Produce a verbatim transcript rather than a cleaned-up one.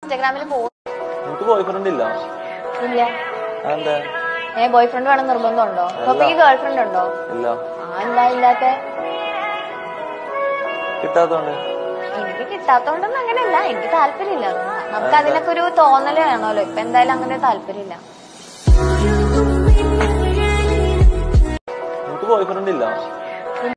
ഇൻസ്റ്റാഗ്രാമിൽ പോകും. Boy friend ഇല്ല? ഇല്ല. എന്താ ഏ ബോയ് ഫ്രണ്ട് വേണം നിർബന്ധമുണ്ടോ? തൊപ്പിക്ക് ഗേൾ ഫ്രണ്ട് ഉണ്ടോ? ഇല്ല. ആ എന്താ ഇല്ലാത്ത? കിട്ടാത്തോണ്ട്? എനിക്ക് കിട്ടാത്തോണ്ടൊന്നും അങ്ങനെയല്ല, എനിക്ക് താല്പര്യമില്ല. നമുക്ക് അതിനൊക്കെ ഒരു തോന്നല് വേണമല്ലോ. ഇപ്പൊ എന്തായാലും അങ്ങനെ താല്പര്യമില്ല. ബോയ് ഫ്രണ്ട് ഇല്ല?